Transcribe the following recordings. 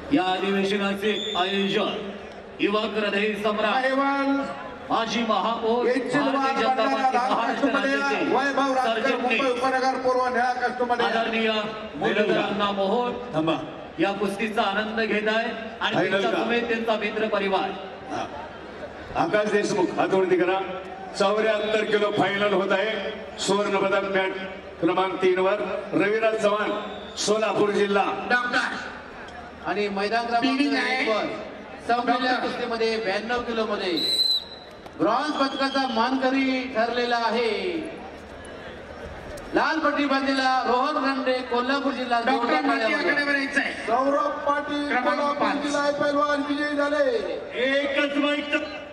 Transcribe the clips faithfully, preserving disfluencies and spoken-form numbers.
या अधिवेशनाचे आयोजन युवक हृदय सम्राट माजी महापौर भारतीय जनता पार्टी महाराष्ट्र राज्याचे वैभव राजकर मुंबई उपनगर पूर्व निळा कस्टमर आदरणीय मुरलीधरांना मोहोळ थांबा या कुस्तीचा आनंद घेत आहे आणि त्यांच्या समेत त्यांचा मित्र परिवार आकाश देशमुख हातवरती करा. चौऱ्याहत्तर किलो फायनल होत आहे. सुवर्ण पदक मॅट क्रमांक तीन वर रविराज चव्हाण सोलापूर जिल्हा डॉक्टर आणि मैदान क्रमांक एक वर संपलेल्या कुस्तीमध्ये ब्याण्णव किलो मध्ये ब्रॉन्झ पदकाचा मानकरी ठरलेला आहे. लाल पट्टी बांधलेला रोहन रंडे कोल्हापूर जिल्हा सौरभ पाटील कोल्हापूर जिल्हा पैलवान विजयी झाले. एकच माईक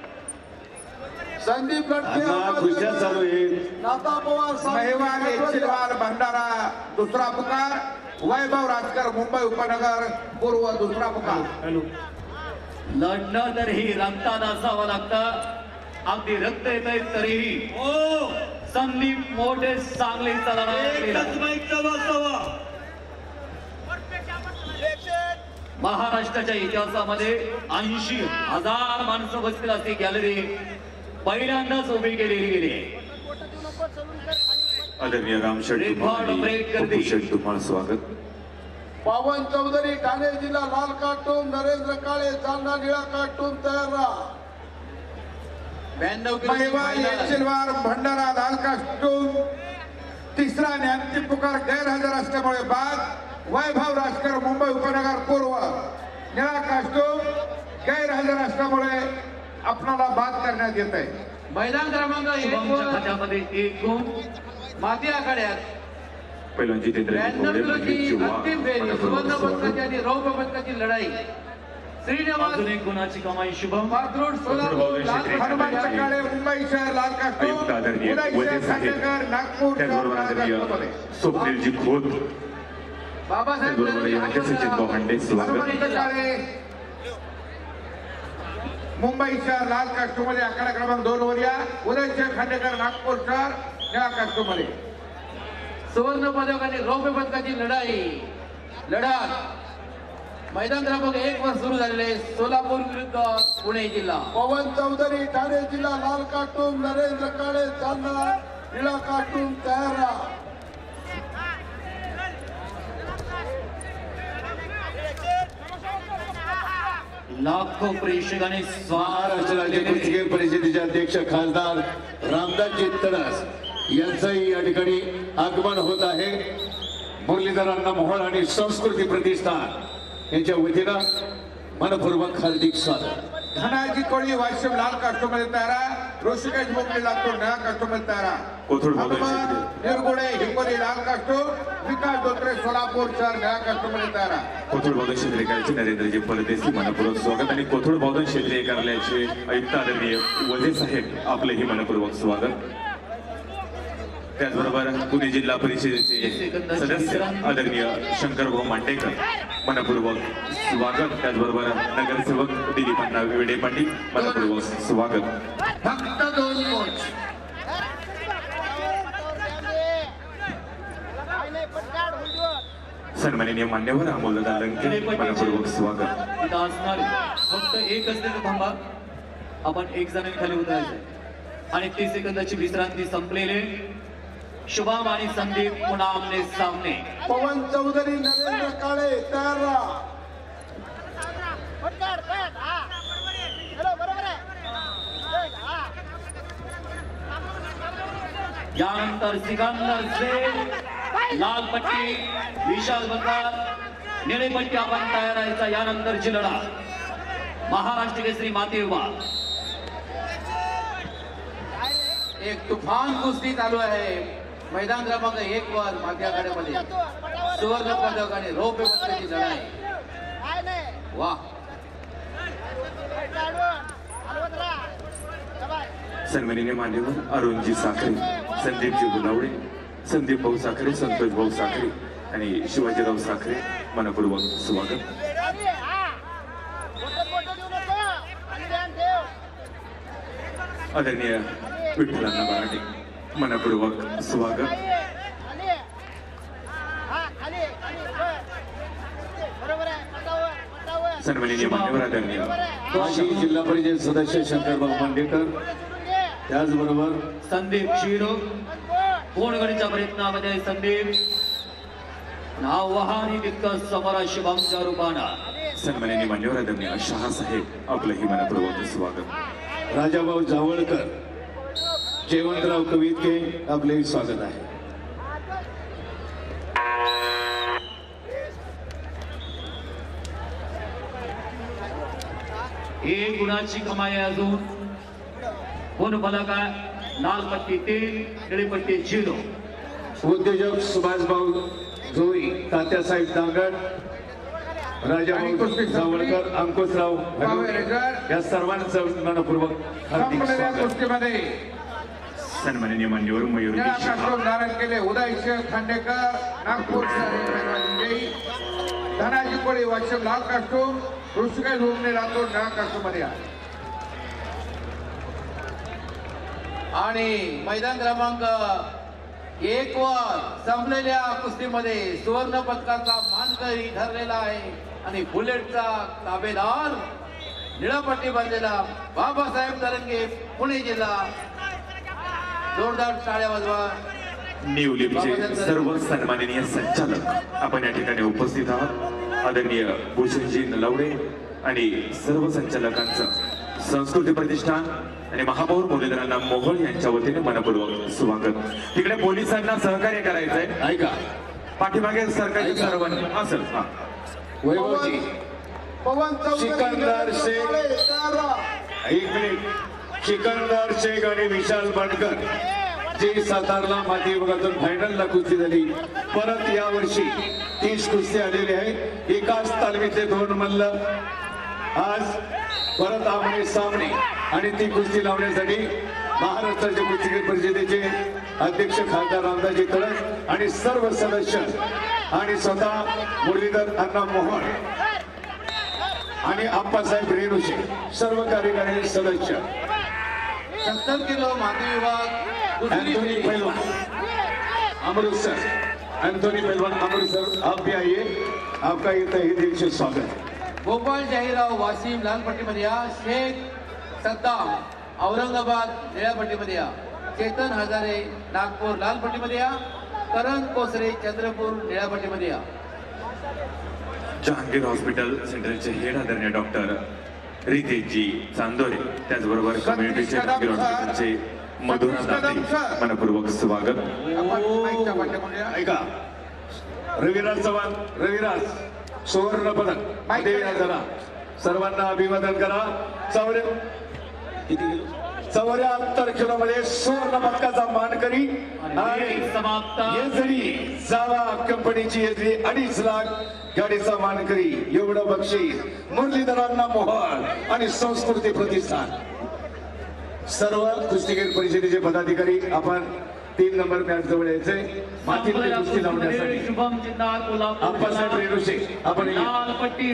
संदीप गटके खुर्च्या चालू आहे. नाता पवार मेहवाल एचलवाल भंडारा दुसरा पुकार. वैभव राजकर मुंबई उपनगर पूर्व दुसरा पुकार. लढणं तरीही रक्तात असावं लागतं. अगदी रक्त येत आहे तरीही ओ संदीप मोठे चांगले महाराष्ट्राच्या इतिहासामध्ये ऐंशी हजार माणसं बसतील अशी गॅलरी पहिल्यांदाच उभी केलेली गेली आहे. आदरणीय रामशेठ तुम्हाला स्वागत. पवन चौधरी ठाणे जिल्हा लाल कार्टून नरेंद्र काळे जालना निळा कार्टून तयार राहा. ब्याण्णव मेहवाल एचलवाल भंडारा लाल कास्टूम तिसरा आणि अंतिम पुकार गैरहजर असल्यामुळे बाद. वैभव राजकर मुंबई उपनगर पूर्व निळा कास्टूम गैरहजर असल्यामुळे आपणाला बाद करण्यात येत आहे. मैदान क्रमांक एक गुण माती आखाड्यात पहिला जितेंद्र ब्याण्णव किलोची अंतिम फेरी सुवर्ण पदकाची आणि रौप्य पदकाची लढाई. श्रीनिवास अजून एक गुणाची कमाई शुभम पात्रोड सोलापूर हनुमान सकाळे मुंबई शहर लाल कास्टूम उदय खांडेकर नागपूर स्वप्नीलजी खोत बाबासाहेब सचिन भांडे स्वागत. मुंबई शहर लाल कास्टूम मध्ये आकडा क्रमांक दोन वर या. उदय खांडेकर नागपूर शहर निळा कास्टूम मध्ये सुवर्ण पदक आणि रौप्य पदकाची लढाई लढत मैदान क्रमांक एक वर सुरू झालेले सोलापूर विरुद्ध पुणे जिल्हा. पवन चौधरी ठाणे जिल्हा लाल कार्टून नरेंद्र काळे जालना निळा कार्टून तयार राहा. लाखो प्रेक्षकांनी महाराष्ट्र राज्य कुस्ती परिषदेचे अध्यक्ष खासदार रामदासजी तडस यांचंही या ठिकाणी आगमन होत आहे. मुरलीधरांना मोहोळ आणि संस्कृती प्रतिष्ठान यांच्या वतीनं मनपूर्वक हार्दिक स्वागत. धनाजी कोळी वाशिम लाल कास्टूम मध्ये तयार. ऋषिकेश बोगले लागतो निळा कास्टूम मध्ये तयार. निरगुडे हिंगोली लाल कास्टूम. विकास धोत्रे सोलापूर शहर निळा कास्टूम मध्ये तयार. कोथरूड बौद्धन क्षेत्रीय कार्यालयाचे नरेंद्रजी परदेशी मनपूर्वक स्वागत आणि कोथरूड बौद्धन क्षेत्रीय कार्यालयाचे आयुक्त आदरणीय वजे साहेब आपलेही मनपूर्वक स्वागत. त्याचबरोबर पुणे जिल्हा परिषदेचे सदस्य आदरणीय शंकरभाऊ मांडेकर मनपूर्वक स्वागत. त्याचबरोबर नगरसेवक दिलीपांना वेडे पाटील मनपूर्वक स्वागत. फक्त दोन कोच सन्माननीय मान्यवर अमोलदादा लंके मनपूर्वक स्वागत. फक्त एक असले तर थांबा. आपण एक जणांनी खाली उतरायचं आणि तीस सेकंदाची विश्रांती संपलेले. शुभम आणि संदीप पुन्हा आमने सामने. पवन चौधरी नरेंद्र काळे तयार राहा. यानंतर सिकंदर शेख लाल पट्टी विशाल बंगाल निळे पट्टी आपण तयार राहायचा. यानंतरची लढा महाराष्ट्र केसरी माती विभाग. एक तुफान कुस्ती चालू आहे. मैदान क्रमांक एक वर माती आखाड्यामध्ये सुवर्ण पदक आणि रौप्य पदकाची लढाई. वा सन्माननीय मान्यवर अरुणजी साखरे संदीपजी गुलावडे संदीप भाऊ साखरे संतोष भाऊ साखरे आणि शिवाजीराव साखरे मनपूर्वक स्वागत. आदरणीय विठ्ठलांना मराठे मनपूर्वक स्वागत. बरोबर आहे. सन्माननीय मान्यवर आदरणीय माजी जिल्हा परिषद सदस्य शंकरबाब मांडेकर, त्याचबरोबर संदीप शिरो कोणगडीच्या प्रयत्नामध्ये संदीप नाव वाहनी विकत समोरा शुभमच्या रूपाना सन्माननीय मान्यवर आदरणीय शहा साहेब आपलंही मनपूर्वक स्वागत. राजाभाऊ जावळकर, जयवंतराव कवितके आपले स्वागत आहे. एक गुणाची कमाई अजून कोण फलका लाल पट्टी तीन निळी पट्टी झिरो. उद्योजक सुभाषभाऊ जोई, तात्यासाहेब दांगड, राजाभाऊ जावळकर, अंकुशराव भगवत या सर्वांचं मनपूर्वक हार्दिक संपलेल्या स्वागत. कुस्तीमध्ये सन्माननीय मान्यवर मयूर निळा कास्टूम धारण केले उदय शेख खांडेकर, नागपूर शहर पैलवान विजयी. धनाजी कोळी वाशिम लाल कास्टूम, ऋषिकेश हुमने लातूर निळा कास्टूम मध्ये आहे. आणि मैदान क्रमांक एक वर संपलेल्या कुस्तीमध्ये सुवर्ण पदकाचा मानकरी ठरलेला आहे आणि बुलेटचा ताबेदार निळा पट्टी बांधलेला बाबासाहेब तरंगे, पुणे जिल्हा. जोरदार टाळ्या वाजवा. न्यू लिपचे सर्व सन्माननीय संचालक आपण या ठिकाणी उपस्थित आहात. आदरणीय भूषणजी नलावडे आणि सर्व संचालकांचं संस्कृती प्रतिष्ठान आणि महापौर मुरलीधरांना मोहोळ यांच्या वतीने मनपूर्वक स्वागत. तिकडे पोलिसांना सहकार्य करायचंय. ऐका पाठीमागे सरकारचे सर्वांनी हा सर हा वैभवजी, पवन चौधरी सिकंदर शेख, तयार राहा. एक मिनिट. सिकंदर शेख आणि विशाल बनकर जे सातारला माती विभागातून फायनलला कुस्ती झाली, परत या वर्षी तीस कुस्ती आलेली आहे. एकाच तालमीतले दोन मल्ल आज परत आमने सामने आणि ती कुस्ती लावण्यासाठी महाराष्ट्राच्या कुस्तीगीर परिषदेचे अध्यक्ष खासदार रामदासजी तळस आणि सर्व सदस्य आणि स्वतः मुरलीधर अण्णा मोहोळ आणि आप्पासाहेब रेणुशे सर्व कार्यकारी सदस्य, सत्तर किलो माती विभाग एंथोनी दुसरी पहलवान अमृतसर, एंथोनी पहलवान अमृतसर, आप भी आइए, आपका ये तहे दिल से स्वागत. गोपाल जाहीराव वाशिम लाल पट्टीमध्ये या. शेख सद्दाम औरंगाबाद निळ्या पट्टीमध्ये या. चेतन हजारे नागपूर लाल पट्टीमध्ये या. करण कोसरे चंद्रपूर निळ्या पट्टीमध्ये या. जहांगीर हॉस्पिटल सेंटरचे हेड आदरणीय डॉक्टर रितेशजी चांदोरे, त्याचबरोबर कम्युनिटीचे जहांगीर हॉस्पिटलचे मधुरा दाते मनपूर्वक स्वागत. आपण माईकच्या पाठीमागे या. ऐका, रविराज चव्हाण, रविराज सुवर्ण पदक मध्ये या जरा सर्वांना अभिवादन करा. चौऱ्या किती किलो? चौऱ्याहत्तर किलो मध्ये सुवर्ण पदकाचा मानकरी आणि समाप्त. येजरी जावा कंपनीची येजरी अडीच लाख गाडीचा मानकरी. एवढं बक्षीस मुरलीधरांना मोहोळ आणि संस्कृती प्रतिष्ठान. सर्व कुस्तीगीर परिषदेचे पदाधिकारी आपण तीन नंबर मॅच जवळ यायचे मातीमध्ये कुस्ती लावण्यासाठी. शुभम जिंदाल कोल्हापूर आप्पासाहेब रेणुशे आपण लाल पट्टी